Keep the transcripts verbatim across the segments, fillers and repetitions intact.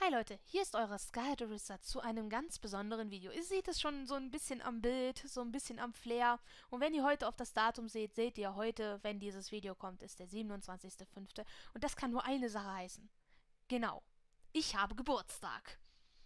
Hi Leute, hier ist eure Skydarissa zu einem ganz besonderen Video. Ihr seht es schon so ein bisschen am Bild, so ein bisschen am Flair. Und wenn ihr heute auf das Datum seht, seht ihr heute, wenn dieses Video kommt, ist der siebenundzwanzigster fünfte Und das kann nur eine Sache heißen. Genau, ich habe Geburtstag.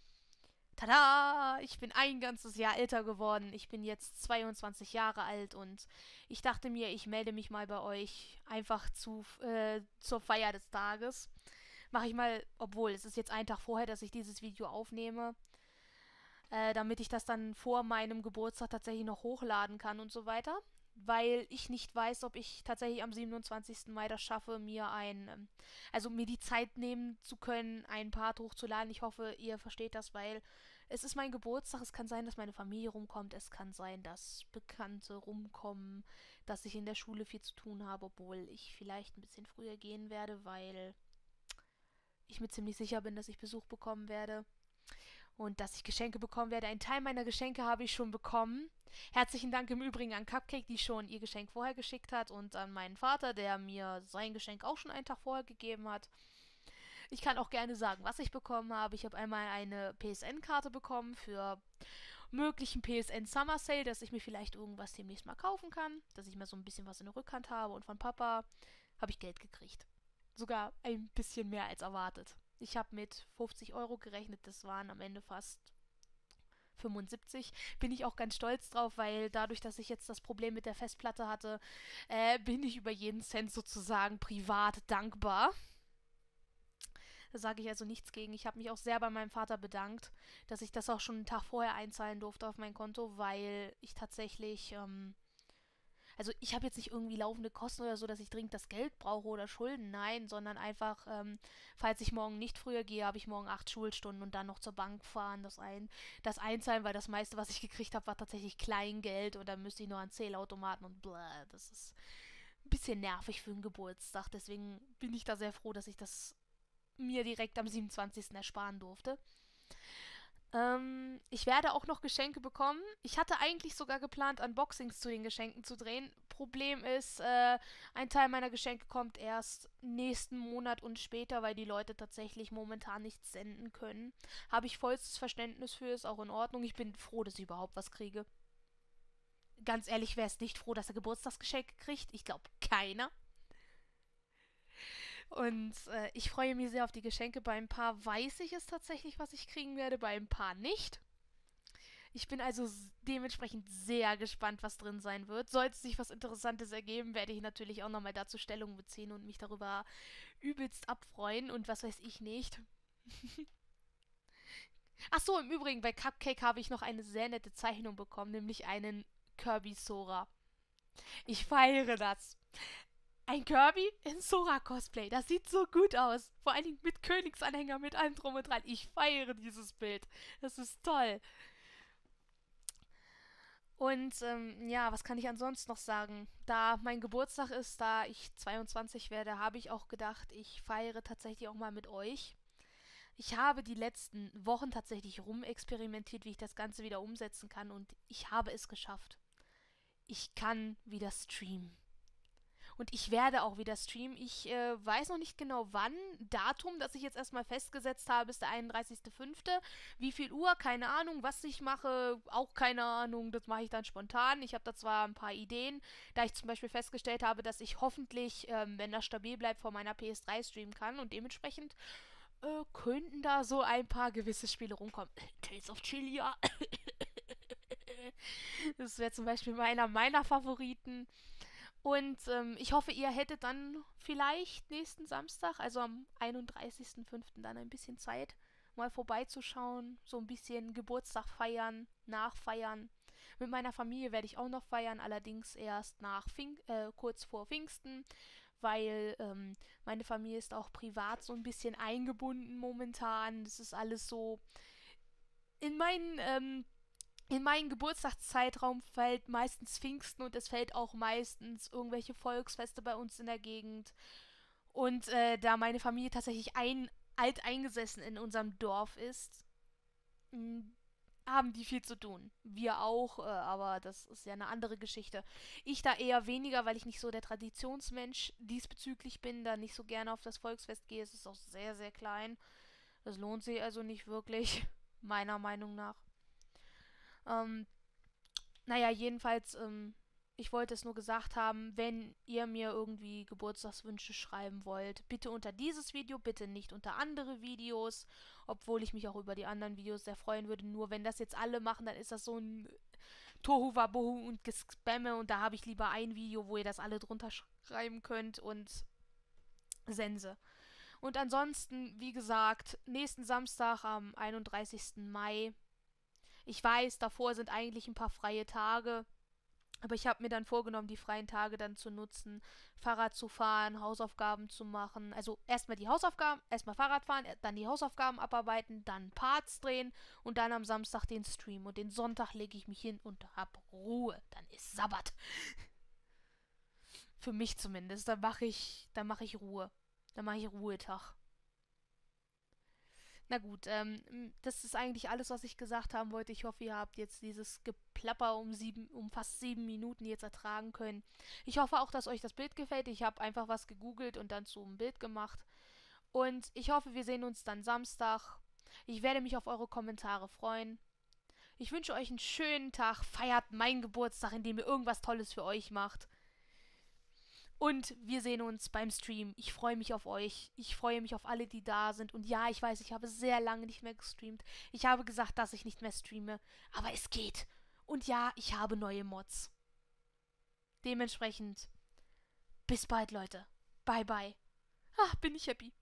Tada! Ich bin ein ganzes Jahr älter geworden. Ich bin jetzt zweiundzwanzig Jahre alt und ich dachte mir, ich melde mich mal bei euch einfach zu, äh, zur Feier des Tages. Mache ich mal, obwohl es ist jetzt ein Tag vorher, dass ich dieses Video aufnehme, äh, damit ich das dann vor meinem Geburtstag tatsächlich noch hochladen kann und so weiter. Weil ich nicht weiß, ob ich tatsächlich am siebenundzwanzigsten Mai das schaffe, mir ein, ähm, also mir die Zeit nehmen zu können, ein Part hochzuladen. Ich hoffe, ihr versteht das, weil es ist mein Geburtstag. Es kann sein, dass meine Familie rumkommt. Es kann sein, dass Bekannte rumkommen, dass ich in der Schule viel zu tun habe, obwohl ich vielleicht ein bisschen früher gehen werde, weil ich mir ziemlich sicher bin, dass ich Besuch bekommen werde und dass ich Geschenke bekommen werde. Einen Teil meiner Geschenke habe ich schon bekommen. Herzlichen Dank im Übrigen an Cupcake, die schon ihr Geschenk vorher geschickt hat, und an meinen Vater, der mir sein Geschenk auch schon einen Tag vorher gegeben hat. Ich kann auch gerne sagen, was ich bekommen habe. Ich habe einmal eine P S N-Karte bekommen für möglichen P S N Summer Sale, dass ich mir vielleicht irgendwas demnächst mal kaufen kann, dass ich mal so ein bisschen was in der Rückhand habe. Und von Papa habe ich Geld gekriegt. Sogar ein bisschen mehr als erwartet. Ich habe mit fünfzig Euro gerechnet, das waren am Ende fast fünfundsiebzig. Bin ich auch ganz stolz drauf, weil dadurch, dass ich jetzt das Problem mit der Festplatte hatte, äh, bin ich über jeden Cent sozusagen privat dankbar. Da sage ich also nichts gegen. Ich habe mich auch sehr bei meinem Vater bedankt, dass ich das auch schon einen Tag vorher einzahlen durfte auf mein Konto, weil ich tatsächlich, ähm, also ich habe jetzt nicht irgendwie laufende Kosten oder so, dass ich dringend das Geld brauche oder Schulden, nein, sondern einfach, ähm, falls ich morgen nicht früher gehe, habe ich morgen acht Schulstunden und dann noch zur Bank fahren, das ein, das einzahlen, weil das meiste, was ich gekriegt habe, war tatsächlich Kleingeld und dann müsste ich noch an Zählautomaten und bläh, das ist ein bisschen nervig für einen Geburtstag, deswegen bin ich da sehr froh, dass ich das mir direkt am siebenundzwanzigsten ersparen durfte. Ähm, ich werde auch noch Geschenke bekommen. Ich hatte eigentlich sogar geplant, Unboxings zu den Geschenken zu drehen. Problem ist, äh, ein Teil meiner Geschenke kommt erst nächsten Monat und später, weil die Leute tatsächlich momentan nichts senden können. Habe ich vollstes Verständnis für, ist auch in Ordnung. Ich bin froh, dass ich überhaupt was kriege. Ganz ehrlich, wer ist nicht froh, dass er Geburtstagsgeschenke kriegt? Ich glaube, keiner. Und äh, ich freue mich sehr auf die Geschenke. Bei ein paar weiß ich es tatsächlich, was ich kriegen werde, bei ein paar nicht. Ich bin also dementsprechend sehr gespannt, was drin sein wird. Sollte sich was Interessantes ergeben, werde ich natürlich auch nochmal dazu Stellung beziehen und mich darüber übelst abfreuen und was weiß ich nicht. Ach so, im Übrigen, bei Cupcake habe ich noch eine sehr nette Zeichnung bekommen, nämlich einen Kirby Sora. Ich feiere das. Ein Kirby in Sora-Cosplay. Das sieht so gut aus. Vor allen Dingen mit Königsanhänger, mit allem drum und dran. Ich feiere dieses Bild. Das ist toll. Und ähm, ja, was kann ich ansonsten noch sagen? Da mein Geburtstag ist, da ich zweiundzwanzig werde, habe ich auch gedacht, ich feiere tatsächlich auch mal mit euch. Ich habe die letzten Wochen tatsächlich rumexperimentiert, wie ich das Ganze wieder umsetzen kann, und ich habe es geschafft. Ich kann wieder streamen. Und ich werde auch wieder streamen. Ich äh, weiß noch nicht genau wann. Datum, das ich jetzt erstmal festgesetzt habe, ist der einunddreißigster fünfte Wie viel Uhr? Keine Ahnung. Was ich mache, auch keine Ahnung. Das mache ich dann spontan. Ich habe da zwar ein paar Ideen, da ich zum Beispiel festgestellt habe, dass ich hoffentlich, ähm, wenn das stabil bleibt, vor meiner P S drei streamen kann. Und dementsprechend äh, könnten da so ein paar gewisse Spiele rumkommen. Tales of Chillia. Das wäre zum Beispiel einer meiner Favoriten. Und ähm, ich hoffe, ihr hättet dann vielleicht nächsten Samstag, also am einunddreißigster fünften dann ein bisschen Zeit, mal vorbeizuschauen, so ein bisschen Geburtstag feiern, nachfeiern. Mit meiner Familie werde ich auch noch feiern, allerdings erst nach Pfing äh, kurz vor Pfingsten, weil ähm, meine Familie ist auch privat so ein bisschen eingebunden momentan. Das ist alles so in meinen ähm, in meinen Geburtstagszeitraum fällt meistens Pfingsten, und es fällt auch meistens irgendwelche Volksfeste bei uns in der Gegend. Und äh, da meine Familie tatsächlich ein alteingesessen in unserem Dorf ist, mh, haben die viel zu tun. Wir auch, äh, aber das ist ja eine andere Geschichte. Ich da eher weniger, weil ich nicht so der Traditionsmensch diesbezüglich bin, da nicht so gerne auf das Volksfest gehe. Es ist auch sehr, sehr klein. Das lohnt sich also nicht wirklich, meiner Meinung nach. Ähm, naja, jedenfalls, ähm, ich wollte es nur gesagt haben, wenn ihr mir irgendwie Geburtstagswünsche schreiben wollt, bitte unter dieses Video, bitte nicht unter andere Videos, obwohl ich mich auch über die anderen Videos sehr freuen würde. Nur wenn das jetzt alle machen, dann ist das so ein Tohuwabohu und Gespamme und da habe ich lieber ein Video, wo ihr das alle drunter schreiben könnt und Sense. Und ansonsten, wie gesagt, nächsten Samstag am einunddreißigsten Mai. Ich weiß, davor sind eigentlich ein paar freie Tage, aber ich habe mir dann vorgenommen, die freien Tage dann zu nutzen, Fahrrad zu fahren, Hausaufgaben zu machen. Also erstmal die Hausaufgaben, erstmal Fahrrad fahren, dann die Hausaufgaben abarbeiten, dann Parts drehen und dann am Samstag den Stream. Und den Sonntag lege ich mich hin und hab Ruhe. Dann ist Sabbat. Für mich zumindest. Dann mache ich, dann mache ich Ruhe. Dann mache ich Ruhetag. Na gut, ähm, das ist eigentlich alles, was ich gesagt haben wollte. Ich hoffe, ihr habt jetzt dieses Geplapper um, sieben, um fast sieben Minuten jetzt ertragen können. Ich hoffe auch, dass euch das Bild gefällt. Ich habe einfach was gegoogelt und dann zu einem Bild gemacht. Und ich hoffe, wir sehen uns dann Samstag. Ich werde mich auf eure Kommentare freuen. Ich wünsche euch einen schönen Tag. Feiert meinen Geburtstag, indem ihr irgendwas Tolles für euch macht. Und wir sehen uns beim Stream. Ich freue mich auf euch. Ich freue mich auf alle, die da sind. Und ja, ich weiß, ich habe sehr lange nicht mehr gestreamt. Ich habe gesagt, dass ich nicht mehr streame. Aber es geht. Und ja, ich habe neue Mods. Dementsprechend, bis bald, Leute. Bye, bye. Ach, bin ich happy.